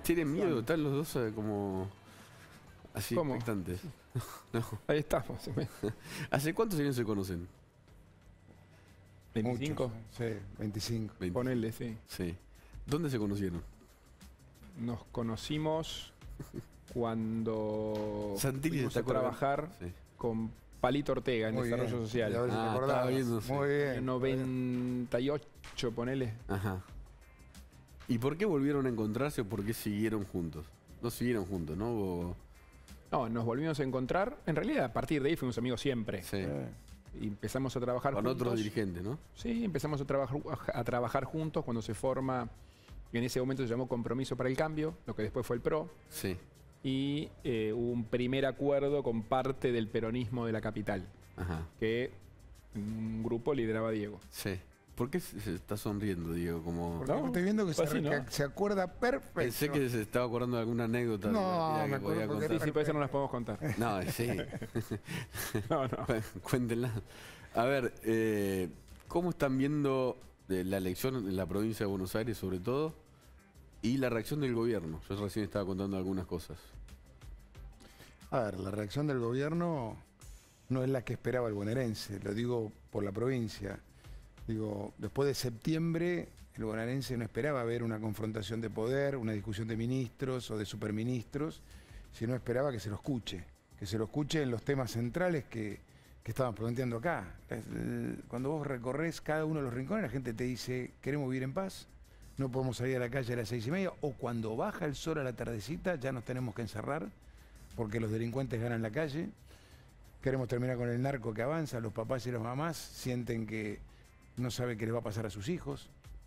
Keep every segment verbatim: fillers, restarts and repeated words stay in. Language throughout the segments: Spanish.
¿Tienen miedo? ¿Están los dos eh, como así ¿Cómo? expectantes? No. Ahí estamos. ¿Hace cuántos años se conocen? ¿veinticinco? Muchos, sí, veinticinco. veinte. Ponele, sí. Sí. ¿Dónde se conocieron? Nos conocimos cuando Santilli fuimos está a trabajar Sí. con Palito Ortega en Muy Desarrollo bien. Social. Y a ver si te Ah, acordás. estaba viendo, sí. Muy bien. En noventa y ocho, ponele. Ajá. ¿Y por qué volvieron a encontrarse o por qué siguieron juntos? No siguieron juntos, ¿no? O... No, nos volvimos a encontrar. En realidad, a partir de ahí fuimos amigos siempre. Sí. Eh, Y empezamos a trabajar Con juntos. otros dirigentes, ¿no? Sí, empezamos a trabajar, a trabajar juntos cuando se forma, en ese momento se llamó Compromiso para el Cambio, lo que después fue el PRO, Sí. y eh, hubo un primer acuerdo con parte del peronismo de la capital, Ajá. que un grupo lideraba Diego. Sí. ¿Por qué se se está sonriendo, Diego? Como... Porque No, estoy viendo que se, fue así, re- ¿no? que se acuerda perfecto. Pensé que se estaba acordando de alguna anécdota No, divertida me que acuerdo podía porque Sí, contar. sí, por eso no las podemos contar. No, sí. No, no. Cuéntenla. A ver, eh, ¿cómo están viendo eh, la elección en la provincia de Buenos Aires, sobre todo? Y la reacción del gobierno. Yo recién estaba contando algunas cosas. A ver, la reacción del gobierno no es la que esperaba el bonaerense, lo digo por la provincia. Digo, después de septiembre, el bonaerense no esperaba ver una confrontación de poder, una discusión de ministros o de superministros, sino esperaba que se lo escuche, que se lo escuche en los temas centrales que, que estaban planteando acá. El- Cuando vos recorres cada uno de los rincones, la gente te dice, queremos vivir en paz, no podemos salir a la calle a las seis y media, o cuando baja el sol a la tardecita ya nos tenemos que encerrar porque los delincuentes ganan la calle. Queremos terminar con el narco que avanza, los papás y las mamás sienten que no saben qué les va a pasar a sus hijos.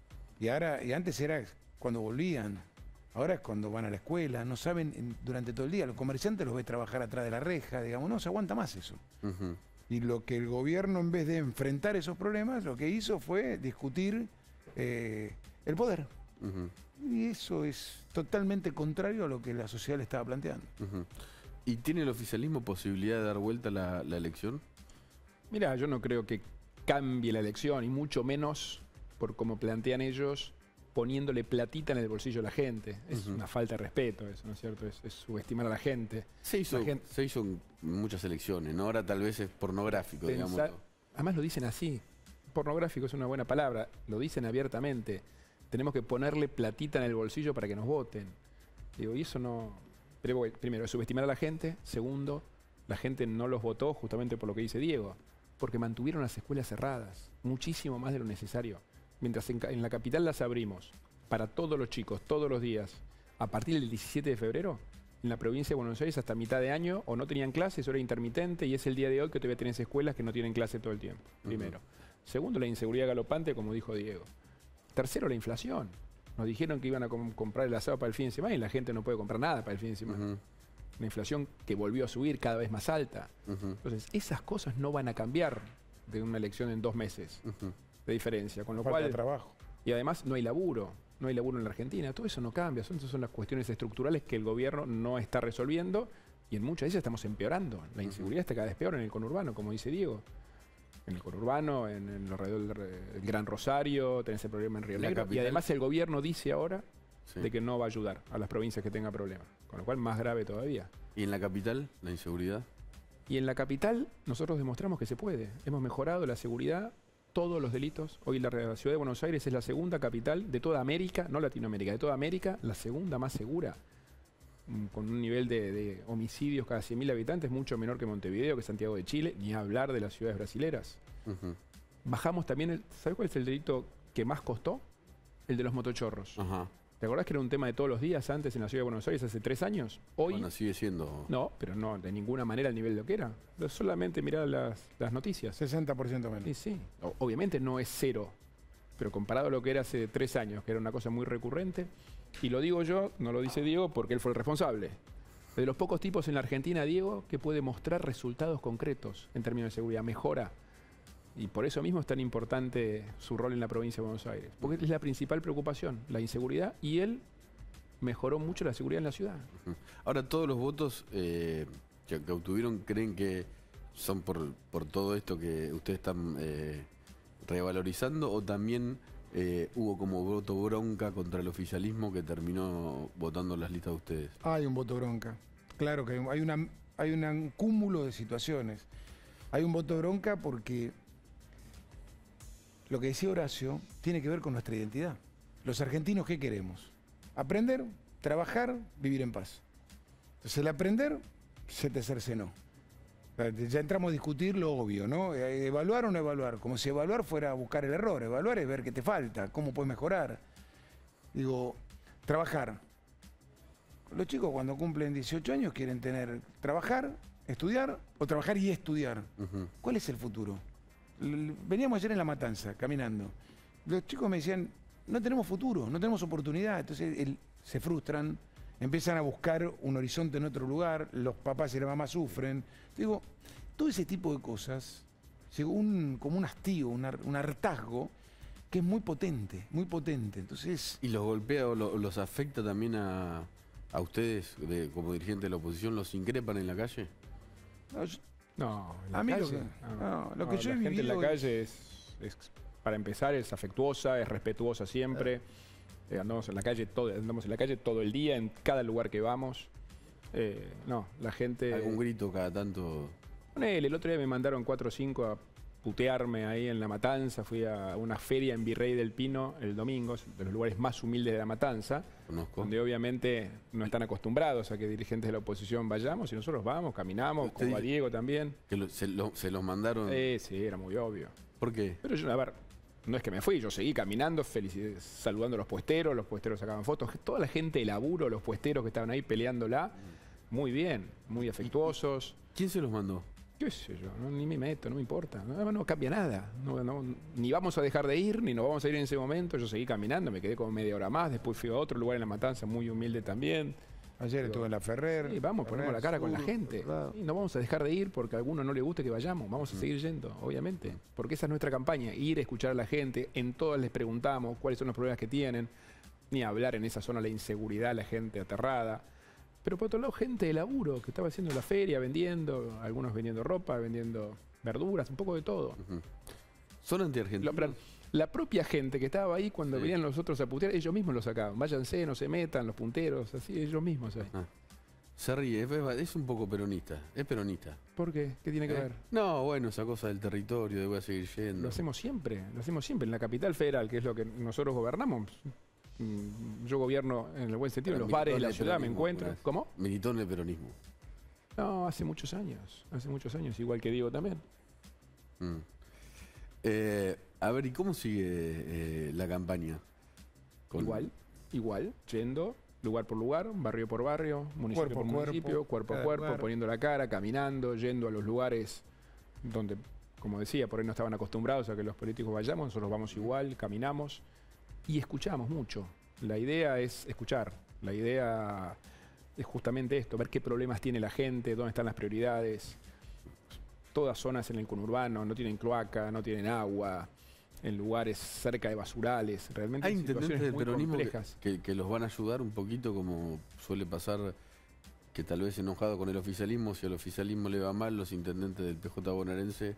Y ahora, y antes era cuando volvían, ahora es cuando van a la escuela, no saben en- durante todo el día. Los comerciantes los ve trabajar atrás de la reja, digamos, no se aguanta más eso. Ujú. Y lo que el gobierno, en vez de enfrentar esos problemas, lo que hizo fue discutir eh, el poder. Ujú. Y eso es totalmente contrario a lo que la sociedad le estaba planteando. Ujú. ¿Y tiene el oficialismo posibilidad de dar vuelta la, la elección? Mira, yo no creo que cambie la elección, y mucho menos por como plantean ellos, poniéndole platita en el bolsillo a la gente. Es Ujú. una falta de respeto eso, ¿no es cierto? Es, es subestimar a la gente. Se hizo, La gente- se hizo en muchas elecciones, ¿no? Ahora tal vez es pornográfico, digamos. Pensar- además lo dicen así. Pornográfico es una buena palabra. Lo dicen abiertamente. Tenemos que ponerle platita en el bolsillo para que nos voten. Digo, y eso no... Pero, bueno, primero, es subestimar a la gente. Segundo, la gente no los votó justamente por lo que dice Diego. Porque mantuvieron las escuelas cerradas. Muchísimo más de lo necesario. Mientras en, ca- en la capital las abrimos para todos los chicos, todos los días, a partir del diecisiete de febrero, en la provincia de Buenos Aires hasta mitad de año o no tenían clases, o era intermitente, y es el día de hoy que todavía tenés escuelas que no tienen clase todo el tiempo, primero. Segundo, la inseguridad galopante, como dijo Diego. Tercero, la inflación. Nos dijeron que iban a com- comprar el asado para el fin de semana y la gente no puede comprar nada para el fin de semana. Ujú, Una inflación que volvió a subir cada vez más alta. ujú, Entonces, esas cosas no van a cambiar de una elección en dos meses ujú. de diferencia. Con lo Falta de cual, trabajo. y además no hay laburo, no hay laburo en la Argentina. Todo eso no cambia, son, esas son las cuestiones estructurales que el gobierno no está resolviendo, y en muchas de ellas estamos empeorando. La inseguridad está cada vez peor en el conurbano, como dice Diego. En el conurbano, en, en alrededor del Re- el Gran Rosario, tenés el problema en Río La Negro. Y capital. además el gobierno dice ahora Sí. de que no va a ayudar a las provincias que tengan problemas. Con lo cual, más grave todavía. ¿Y en la capital, la inseguridad? Y en la capital nosotros demostramos que se puede. Hemos mejorado la seguridad, todos los delitos. Hoy la re- ciudad de Buenos Aires es la segunda capital de toda América, no Latinoamérica, de toda América, la segunda más segura. Mm, Con un nivel de, de homicidios cada cien mil habitantes mucho menor que Montevideo, que Santiago de Chile, ni hablar de las ciudades brasileras. Ujú. Bajamos también, el, ¿sabes cuál es el delito que más costó? El de los motochorros. Ajá. ¿Te acordás que era un tema de todos los días antes en la ciudad de Buenos Aires hace tres años? Hoy... Bueno, sigue siendo... No, pero no de ninguna manera al nivel de lo que era. Pero solamente mirar las, las noticias. sesenta por ciento menos. Sí, sí. O- obviamente no es cero, pero comparado a lo que era hace tres años, que era una cosa muy recurrente, y lo digo yo, no lo dice Diego, porque él fue el responsable. De los pocos tipos en la Argentina, Diego, que puede mostrar resultados concretos en términos de seguridad, mejora. Y por eso mismo es tan importante su rol en la provincia de Buenos Aires. Porque es la principal preocupación, la inseguridad, y él mejoró mucho la seguridad en la ciudad. Ujú. Ahora, todos los votos eh, que, que obtuvieron, ¿creen que son por, por todo esto que ustedes están eh, revalorizando o también eh, hubo como voto bronca contra el oficialismo que terminó votando las listas de ustedes. Hay un voto bronca. Claro que hay, una, hay una- un cúmulo de situaciones. Hay un voto bronca porque lo que decía Horacio tiene que ver con nuestra identidad. Los argentinos, ¿qué queremos? Aprender, trabajar, vivir en paz. Entonces el aprender se te cercenó. Ya entramos a discutir lo obvio, ¿no? Eh, Evaluar o no evaluar. Como si evaluar fuera buscar el error. Evaluar es ver qué te falta, cómo puedes mejorar. Digo, trabajar. Los chicos cuando cumplen dieciocho años quieren tener, trabajar, estudiar o trabajar y estudiar. Ujú. ¿Cuál es el futuro? L- Veníamos ayer en La Matanza, caminando. Los chicos me decían, no tenemos futuro, no tenemos oportunidad. Entonces el- se frustran, empiezan a buscar un horizonte en otro lugar, los papás y la mamá sufren. Digo, todo ese tipo de cosas, llegó un, como un hastío, un, har- un hartazgo, que es muy potente, muy potente. Entonces, ¿Y los golpea o lo- los afecta también a, a ustedes de- como dirigentes de la oposición? ¿Los increpan en la calle? no, yo- No, en la A mí lo calle, que- no. no, lo que No, yo la he gente en la vivido calle es, es, para empezar, es afectuosa, es respetuosa siempre. Eh, andamos en la calle todo, andamos en la calle todo el día, en cada lugar que vamos. Eh, no, la gente. ¿Algún grito cada tanto? Ponele, el otro día me mandaron cuatro o cinco a putearme ahí en La Matanza. Fui a una feria en Virrey del Pino el domingo, es de los lugares más humildes de La Matanza, Conozco. donde obviamente no están acostumbrados a que dirigentes de la oposición vayamos, y nosotros vamos, caminamos, Usted como a dice- Diego también. Que lo- se, lo- se los mandaron. Eh, sí, era muy obvio. ¿Por qué? Pero yo, a ver, no es que me fui, yo seguí caminando, felici- saludando a los puesteros, los puesteros sacaban fotos, toda la gente de laburo, los puesteros que estaban ahí peleándola, muy bien, muy afectuosos. ¿Quién se los mandó? ¿Qué sé yo? No, ni me meto, no me importa. No, no cambia nada. No, no, ni vamos a dejar de ir, ni nos vamos a ir en ese momento. Yo seguí caminando, me quedé como media hora más. Después fui a otro lugar en La Matanza, muy humilde también. ayer estuve en la Ferrer. Sí, vamos, ponemos la cara con la Sur, gente. claro. Y no vamos a dejar de ir porque a alguno no le guste que vayamos. Vamos a seguir yendo, obviamente. Porque esa es nuestra campaña. Ir a escuchar a la gente. En todas les preguntamos cuáles son los problemas que tienen. Ni hablar en esa zona la inseguridad, la gente aterrada. Pero por otro lado, gente de laburo que estaba haciendo la feria, vendiendo, algunos vendiendo ropa, vendiendo verduras, un poco de todo. Ujú. ¿Son Lo- antiargentinos? pero la propia gente que estaba ahí cuando Sí. venían los otros a putear, ellos mismos lo sacaban. Váyanse, no se metan, los punteros, así, ellos mismos ahí. Ah. Se ríe, es, es un poco peronista. Es peronista. ¿Por qué? ¿Qué tiene que ¿Eh? ver? No, bueno, esa cosa del territorio, de voy a seguir yendo. Lo hacemos siempre, lo hacemos siempre. En la capital federal, que es lo que nosotros gobernamos, mm, yo gobierno en el buen sentido, Pero en los bares de militó la en el ciudad me peronismo, encuentro. pues. ¿Cómo? Militó en el peronismo. No, hace muchos años, hace muchos años, igual que Diego también. Mm. Eh, a ver, ¿y cómo sigue eh, la campaña? Con- Igual, igual, yendo lugar por lugar, barrio por barrio, municipio Cuerpo a por cuerpo, municipio, cuerpo a cada cuerpo, lugar. poniendo la cara, caminando, yendo a los lugares donde, como decía, por ahí no estaban acostumbrados a que los políticos vayamos, nosotros vamos igual, caminamos y escuchamos mucho. La idea es escuchar, la idea es justamente esto, ver qué problemas tiene la gente, dónde están las prioridades. Todas zonas en el conurbano no tienen cloaca, no tienen agua, en lugares cerca de basurales, realmente Hay hay intendentes situaciones del muy peronismo que, complejas. que- que los van a ayudar un poquito, como suele pasar, que tal vez enojado con el oficialismo, si al oficialismo le va mal, los intendentes del P J bonaerense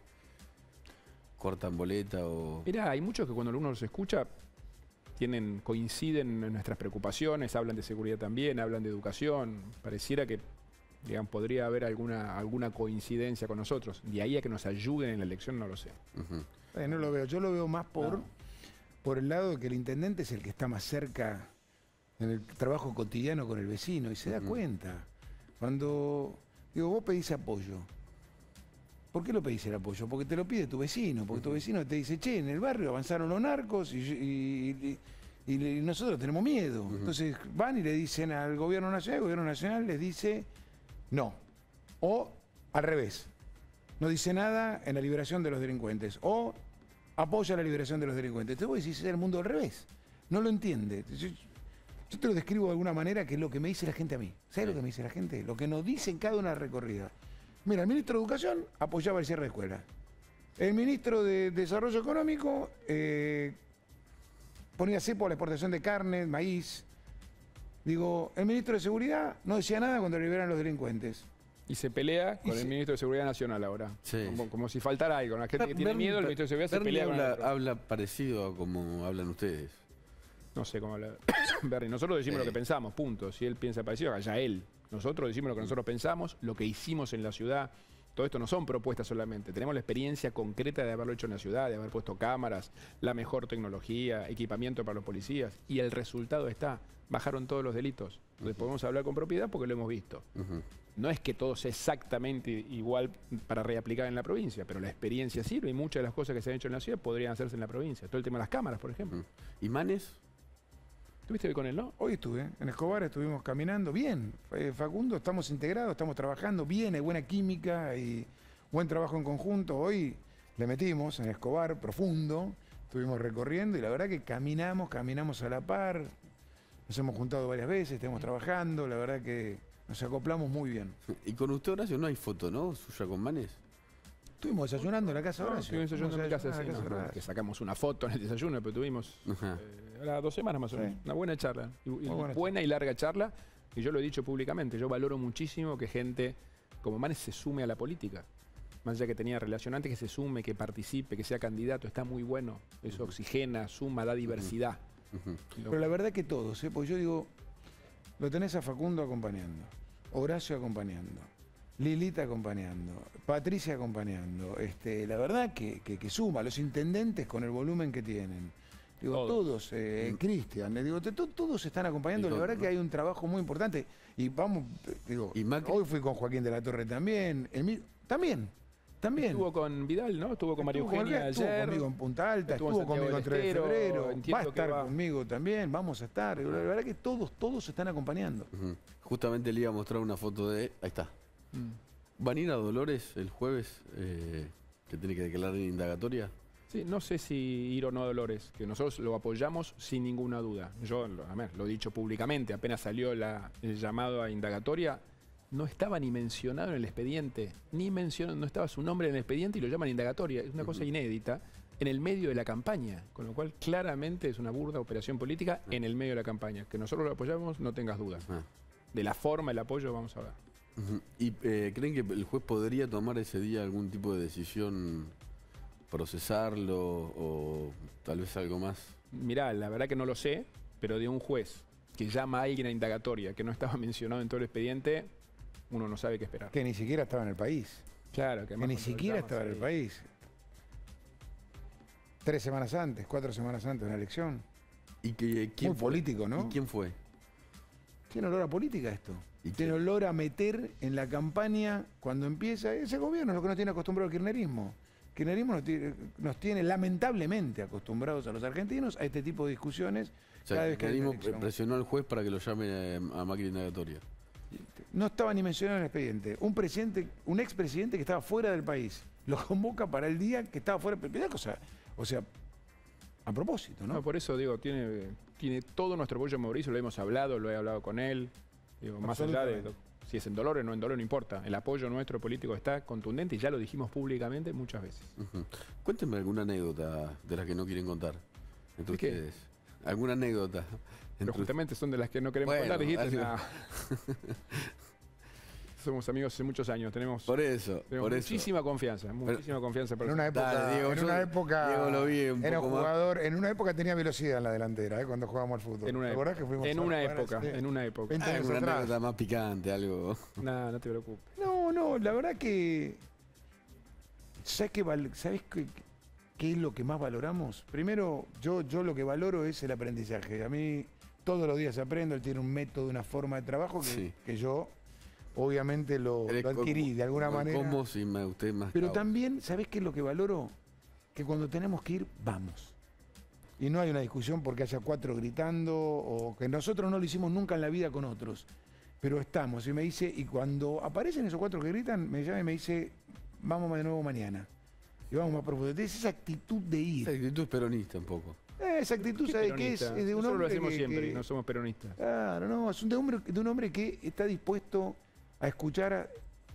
cortan boleta o... Mirá, hay muchos que cuando uno los escucha tienen, coinciden en nuestras preocupaciones, hablan de seguridad también, hablan de educación. Pareciera que digamos, podría haber alguna, alguna coincidencia con nosotros. De ahí a que nos ayuden en la elección, no lo sé. Ujú. Eh, no lo veo, yo lo veo más por, No. por el lado de que el intendente es el que está más cerca en el trabajo cotidiano con el vecino y se da Ujú. cuenta. Cuando, digo, vos pedís apoyo. ¿Por qué lo pedís el apoyo? Porque te lo pide tu vecino, porque tu vecino te dice, che, en el barrio avanzaron los narcos y, y- y- y nosotros tenemos miedo. Ujú. Entonces van y le dicen al gobierno nacional, el gobierno nacional les dice no. O al revés, no dice nada en la liberación de los delincuentes. O apoya la liberación de los delincuentes. Entonces vos decís, es el mundo al revés. No lo entiende. Yo, yo te lo describo de alguna manera que es lo que me dice la gente a mí. ¿Sabes lo que me dice la gente? Lo que nos dice en cada una recorrida. Mira, el ministro de Educación apoyaba el cierre de escuelas. El ministro de Desarrollo Económico eh, ponía cepo a la exportación de carne, maíz. Digo, el ministro de Seguridad no decía nada cuando liberan los delincuentes. Y se pelea con Y el se- ministro de Seguridad Nacional ahora. Sí. Como, como si faltara algo. La gente que tiene Bernie- miedo, el ministro de Seguridad se Bernie pelea con el habla, otro. habla parecido a como hablan ustedes. No sé cómo habla Bernie. Nosotros decimos Eh. lo que pensamos, punto. Si él piensa parecido, allá él. Nosotros decimos lo que nosotros pensamos, lo que hicimos en la ciudad. Todo esto no son propuestas solamente. Tenemos la experiencia concreta de haberlo hecho en la ciudad, de haber puesto cámaras, la mejor tecnología, equipamiento para los policías. Y el resultado está. Bajaron todos los delitos. Entonces podemos hablar con propiedad porque lo hemos visto. Ujú. No es que todo sea exactamente igual para reaplicar en la provincia, pero la experiencia sirve y muchas de las cosas que se han hecho en la ciudad podrían hacerse en la provincia. Todo el tema de las cámaras, por ejemplo. Ujú. ¿Y Manes? ¿Tuviste hoy con él, no? Hoy estuve en Escobar, estuvimos caminando bien. Eh, Facundo, estamos integrados, estamos trabajando bien, hay buena química y buen trabajo en conjunto. Hoy le metimos en Escobar profundo, estuvimos recorriendo y la verdad que caminamos, caminamos a la par. Nos hemos juntado varias veces, estamos trabajando, la verdad que nos acoplamos muy bien. Y con usted, Horacio, no hay foto, ¿no? Suya con Manes. Estuvimos desayunando en la casa de No, Horacio. estuvimos desayunando en mi casa, Fuimos a sí, desayunar a no, la casa de que Horacio. sacamos una foto en el desayuno, pero tuvimos Ajá. eh, ahora dos semanas más o Sí. menos. Una buena charla. Y, y Muy buena buena y larga charla. Y yo lo he dicho públicamente, yo valoro muchísimo que gente como Manes se sume a la política. Más allá que tenía relación antes, que se sume, que participe, que sea candidato, está muy bueno. Eso oxigena, suma, da diversidad. Ujú. Lo- Pero la verdad que todos, ¿eh? Porque yo digo, lo tenés a Facundo acompañando, Horacio acompañando, Lilita acompañando, Patricia acompañando. Este, la verdad que, que- que suma, los intendentes con el volumen que tienen. Digo, Todos. todos, eh, Cristian, le digo, to- to- todos están acompañando. Y La con- verdad que hay un trabajo muy importante. Y vamos, eh, digo, ¿Y Macri? hoy fui con Joaquín de la Torre también, Emil- también, también. Estuvo con Vidal, ¿no? Estuvo con María Estuvo Eugenia estuvo ayer. conmigo en Punta Alta, estuvo estuvo, en Santiago conmigo del el tres de Estero, febrero, va entiendo a que estar va. conmigo también, vamos a estar. La verdad que todos, todos se están acompañando. Ujú. Justamente le iba a mostrar una foto de... Ahí está. Mm. ¿Van a ir a Dolores el jueves, eh, que tiene que declarar en indagatoria? Sí, no sé si ir o no a Dolores, que nosotros lo apoyamos sin ninguna duda. Yo lo, a ver, lo he dicho públicamente, apenas salió la- el llamado a indagatoria, no estaba ni mencionado en el expediente, ni mencionado, no estaba su nombre en el expediente y lo llaman indagatoria. Es una cosa inédita en el medio de la campaña, con lo cual claramente es una burda operación política en el medio de la campaña. Que nosotros lo apoyamos, no tengas dudas. Ah. De la forma, el apoyo, vamos a ver. Ujú. ¿Y eh, creen que el juez podría tomar ese día algún tipo de decisión, procesarlo o tal vez algo más? Mirá, la verdad que no lo sé, pero de un juez que llama a alguien a indagatoria que no estaba mencionado en todo el expediente, uno no sabe qué esperar. Que ni siquiera estaba en el país. Claro, que, Que además ni cuando lo siquiera llamas estaba en el ahí- país. Tres semanas antes, cuatro semanas antes de una elección. ¿Y que, quién Muy fue? político, ¿no? ¿Y quién fue? Tiene olor a política esto. ¿Y Tiene quién? olor a meter en la campaña cuando empieza. Ese gobierno es lo que nos tiene acostumbrado al kirchnerismo. El kirchnerismo nos tiene, nos tiene lamentablemente acostumbrados a los argentinos a este tipo de discusiones O sea, cada el vez que hay una kirchnerismo elección. presionó al juez para que lo llame eh, a Macri indagatoria. No estaba ni mencionado en el expediente. Un presidente, un expresidente que estaba fuera del país, lo convoca para el día que estaba fuera. Primera cosa, o sea, a propósito, ¿no? No, por eso digo, tiene, tiene todo nuestro apoyo Mauricio, lo hemos hablado, lo he hablado con él. Digo, más allá de Absolutamente. lo- si es en Dolores o no en Dolores, no importa. El apoyo nuestro político está contundente y ya lo dijimos públicamente muchas veces. Ujú. Cuéntenme alguna anécdota de las que no quieren contar entre ¿De qué? ustedes. ¿Alguna anécdota? Pero entre justamente son de las que no queremos Bueno, contar, dijiste. algo- "Nah". Somos amigos hace muchos años, tenemos, Por eso, tenemos por eso. muchísima confianza, muchísima confianza. En una personal. época, Dale, Diego, en yo- una época Diego lo vi un era poco más. jugador, en una época tenía velocidad en la delantera, ¿eh? Cuando jugábamos al fútbol. En una ¿Te época, acordás que fuimos en a una jugar época, hace en una época. veinte Ah, años alguna atrás? anécdota más picante, algo. No, no te preocupes. No, no, la verdad que. ¿Sabes qué, val- ¿sabés qué, qué es lo que más valoramos? Primero, yo, yo lo que valoro es el aprendizaje. A mí todos los días aprendo, él tiene un método, una forma de trabajo que, Sí. que yo obviamente lo, Eres lo adquirí co- de alguna co- manera. ¿Cómo si me usted más? Pero cabo? también, ¿sabés qué es lo que valoro? Que cuando tenemos que ir, vamos. Y no hay una discusión porque haya cuatro gritando o que nosotros no lo hicimos nunca en la vida con otros. Pero estamos. Y me dice, y cuando aparecen esos cuatro que gritan, me llama y me dice, vamos de nuevo mañana. Y vamos más profundo. Entonces, esa actitud de Esa ir. actitud es peronista un poco. eh, esa actitud, ¿Qué ¿sabe qué es? peronista? Es de un Nosotros hombre lo hacemos que- siempre que- y no somos peronistas. Claro, no, es un de, hombre, de un hombre que está dispuesto a escuchar a,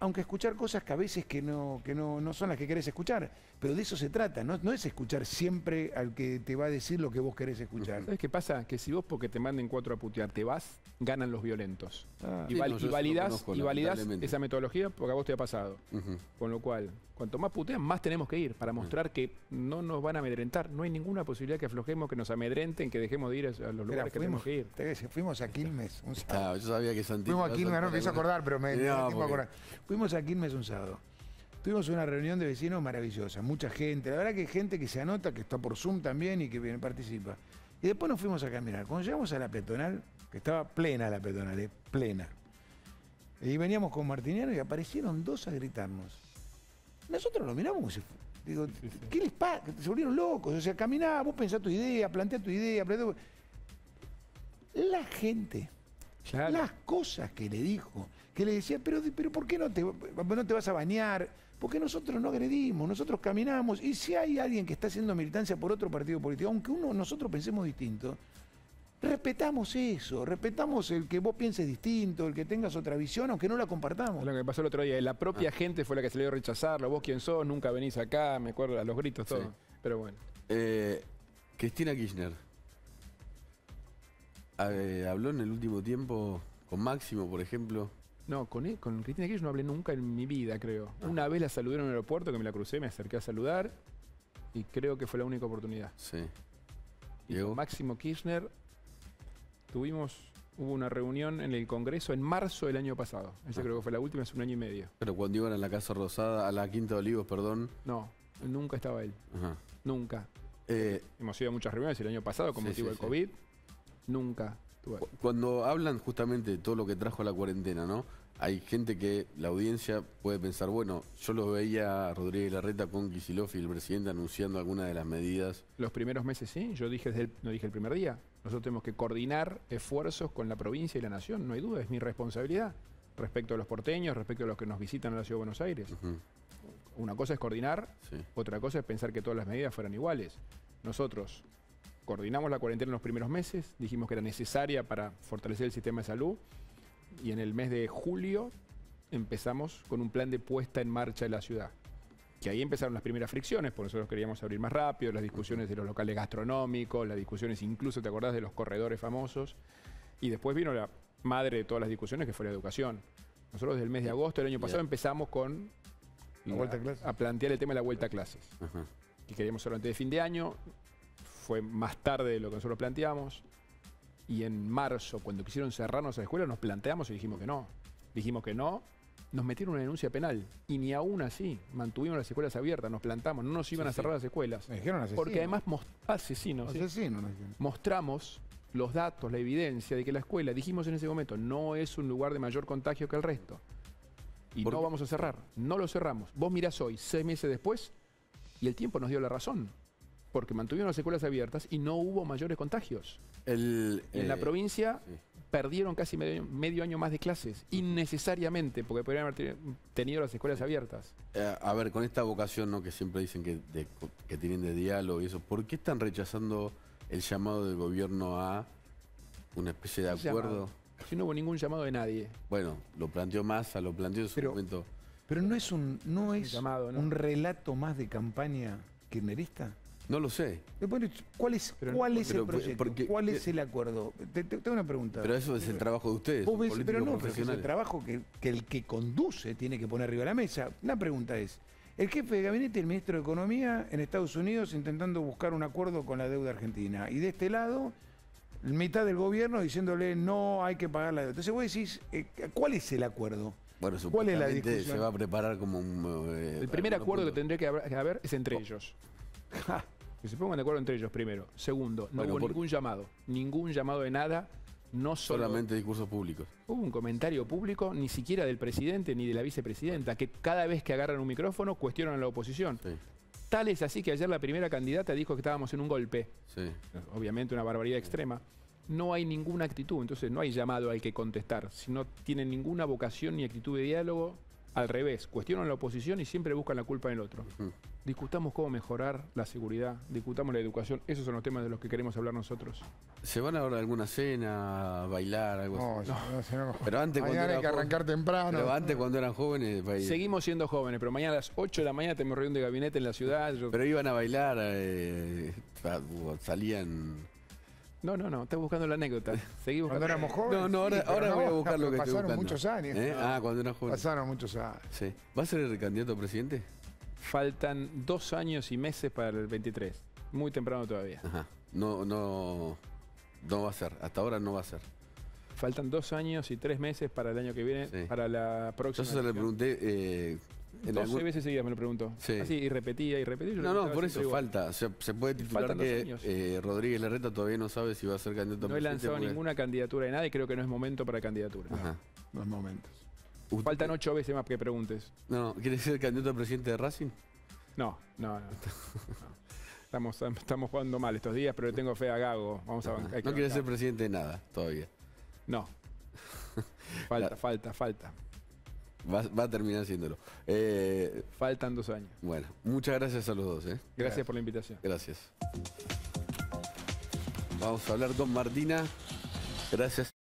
aunque escuchar cosas que a veces que no, que no, no son las que querés escuchar, pero de eso se trata, no, no es escuchar siempre al que te va a decir lo que vos querés escuchar. ¿Sabes qué pasa? Que si vos porque te manden cuatro a putear te vas, ganan los violentos. Ah, y, sí, val- no, y yo eso lo validás, conozco, y validás lamentablemente. esa metodología porque a vos te ha pasado. Ujú. Con lo cual, cuanto más putean, más tenemos que ir para mostrar que no nos van a amedrentar. No hay ninguna posibilidad que aflojemos, que nos amedrenten, que dejemos de ir a los lugares Mira, que fuimos, tenemos que ir. te decía, fuimos a Quilmes un sábado. Ah, yo sabía que Santiago. Fuimos a Quilmes, no me empiezo a acordar, pero me, me da No, tiempo a porque- acordar. Fuimos a Quilmes un sábado. Tuvimos una reunión de vecinos maravillosa, mucha gente. La verdad que hay gente que se anota, que está por Zoom también y que viene, participa. Y después nos fuimos a caminar. Cuando llegamos a la peatonal, que estaba plena la peatonal, eh, plena. Y veníamos con Martiniano y aparecieron dos a gritarnos. Nosotros lo miramos como si fu- digo, ¿qué les pasa? Se volvieron locos. O sea, caminá, vos pensá tu idea, plantea tu idea, plantea... La gente, Claro. las cosas que le dijo, que le decía, pero, pero ¿por qué no te, no te vas a bañar? Porque nosotros no agredimos, nosotros caminamos. Y si hay alguien que está haciendo militancia por otro partido político, aunque uno nosotros pensemos distinto, respetamos eso, respetamos el que vos pienses distinto, el que tengas otra visión, aunque no la compartamos. Es lo que me pasó el otro día. La propia gente fue la que se le dio a rechazarlo. Vos quién sos, nunca venís acá, me acuerdo a los gritos, todo. Sí. Pero bueno. Eh, Cristina Kirchner. Eh, habló en el último tiempo con Máximo, por ejemplo. No, con, él- con Cristina Kirchner no hablé nunca en mi vida, creo. Una vez la saludé en un aeropuerto, que me la crucé, me acerqué a saludar y creo que fue la única oportunidad. Sí. Y Diego. con Máximo Kirchner tuvimos, hubo una reunión en el Congreso en marzo del año pasado. Esa Ah. creo que fue la última, hace un año y medio. Pero cuando iban a la Casa Rosada, a la Quinta de Olivos, perdón. No, nunca estaba él, Ajá. nunca. Eh, Hemos ido a muchas reuniones el año pasado con Sí, motivo sí, del sí. COVID. Nunca estuvo ahí. cu- cuando hablan justamente de todo lo que trajo la cuarentena, ¿no? Hay gente que la audiencia puede pensar, bueno, yo lo veía a Rodríguez Larreta con Kicillof y el presidente anunciando algunas de las medidas. Los primeros meses sí, yo dije desde el- no dije el primer día. Nosotros tenemos que coordinar esfuerzos con la provincia y la nación, no hay duda, es mi responsabilidad. Respecto a los porteños, respecto a los que nos visitan a la Ciudad de Buenos Aires. Ujú. Una cosa es coordinar, Sí. otra cosa es pensar que todas las medidas fueran iguales. Nosotros coordinamos la cuarentena en los primeros meses, dijimos que era necesaria para fortalecer el sistema de salud y en el mes de julio empezamos con un plan de puesta en marcha de la ciudad. Que ahí empezaron las primeras fricciones, porque nosotros queríamos abrir más rápido, las discusiones de los locales gastronómicos, las discusiones incluso, ¿te acordás de los corredores famosos? Y después vino la madre de todas las discusiones, que fue la educación. Nosotros desde el mes de agosto del año pasado Bien. empezamos con La vuelta a clases. a plantear el tema de la vuelta a clases. Ajá. Que queríamos hacerlo antes de fin de año, fue más tarde de lo que nosotros planteamos. Y en marzo, cuando quisieron cerrarnos a la escuela, nos planteamos y dijimos que no. Dijimos que no, nos metieron una denuncia penal. Y ni aún así mantuvimos las escuelas abiertas, nos plantamos, no nos iban Sí, a cerrar sí. las escuelas. Me dijeron asesino. Porque además, mos- asesinos, sí. Asesino, nos dijeron. mostramos los datos, la evidencia de que la escuela, dijimos en ese momento, no es un lugar de mayor contagio que el resto. Y ¿Por no qué? vamos a cerrar, no lo cerramos. Vos mirás hoy, seis meses después, y el tiempo nos dio la razón. Porque mantuvieron las escuelas abiertas y no hubo mayores contagios. El, Y en la eh, provincia sí. perdieron casi medio, medio año más de clases, innecesariamente, porque podrían haber te- tenido las escuelas abiertas. Eh, a ver, con esta vocación, ¿no?, que siempre dicen que, de- que tienen de diálogo y eso, ¿por qué están rechazando el llamado del gobierno a una especie de ¿Qué acuerdo? llamado? Si no hubo ningún llamado de nadie. Bueno, lo planteó Massa, lo planteó en su Pero- momento. Pero no es un, no es llamado, ¿no? un relato más de campaña kirchnerista. No lo sé, Después, ¿Cuál es, Pero- cuál es pero- el proyecto? porque- ¿Cuál es el acuerdo? Te, te- tengo una pregunta. pero eso es el trabajo de ustedes, Vos son ves- políticos pero no, pero es el profesionales. trabajo que, que el que conduce tiene que poner arriba de la mesa. Una pregunta es, el jefe de gabinete y el ministro de Economía en Estados Unidos intentando buscar un acuerdo con la deuda argentina. Y de este lado, mitad del gobierno diciéndole no hay que pagar la deuda. Entonces vos decís, eh, ¿cuál es el acuerdo? Bueno, ¿Cuál es la supuestamente discusión? se va a preparar como un... eh, El primer algunos acuerdo que puntos. tendría que haber, que haber es entre ellos. Ja, Que se pongan de acuerdo entre ellos primero. Segundo, no Bueno, hubo por- ningún llamado. Ningún llamado de nada. No solo Solamente discursos públicos. hubo un comentario público, ni siquiera del presidente ni de la vicepresidenta, que cada vez que agarran un micrófono cuestionan a la oposición. Sí, Tal es así que ayer la primera candidata dijo que estábamos en un golpe. sí. Obviamente una barbaridad extrema. No hay ninguna actitud, entonces no hay llamado al que contestar. Si no tienen ninguna vocación ni actitud de diálogo, al revés, cuestionan la oposición y siempre buscan la culpa en el otro. Mm. Discutamos cómo mejorar la seguridad, discutamos la educación, esos son los temas de los que queremos hablar nosotros. ¿Se van ahora a alguna cena, a bailar, algo No, así? no, no, si no, Pero antes cuando mañana era hay que joven- arrancar temprano. Pero antes cuando eran jóvenes, bail- Seguimos siendo jóvenes, pero mañana a las ocho de la mañana tenemos reunión de gabinete en la ciudad. Yo- pero iban a bailar, eh, sa- salían... No, no, no, estás buscando la anécdota. Seguimos Cuando buscando- éramos jóvenes. No, no, ahora, sí, pero ahora no, voy a buscar no, lo que estoy pasaron buscando. muchos años. ¿Eh? Ah, cuando era joven. Pasaron muchos años. Sí. ¿Va a ser el candidato a presidente? Faltan dos años y meses para el veintitrés. Muy temprano todavía. Ajá. No, no, no va a ser. Hasta ahora no va a ser. Faltan dos años y tres meses para el año que viene, Sí. para la Yo próxima. se le elección. pregunté... Eh, en doce algún- veces seguidas me lo preguntó. Sí. Así, y repetía y repetía. yo No, le no, contestaba por eso siempre igual. falta. Se, se puede titular Faltan dos que años. eh, Rodríguez Larreta todavía no sabe si va a ser candidato a No he presidente. lanzado porque- ninguna candidatura de nada y creo que no es momento para candidatura. Ajá. Los momentos. ¿Usted- Faltan ocho veces más que preguntes. No, ¿quiere ser candidato a presidente de Racing? No, no, no. no. Estamos, estamos jugando mal estos días, pero le tengo fe a Gago. Vamos a Ajá. bancar. hay que No quiere ser bancar. presidente de nada todavía. No. Falta, La- falta, falta. Va, va a terminar siéndolo. Eh, Faltan dos años. bueno, muchas gracias a los dos. ¿eh? Gracias por la invitación. Gracias. Vamos a hablar con Martina. Gracias.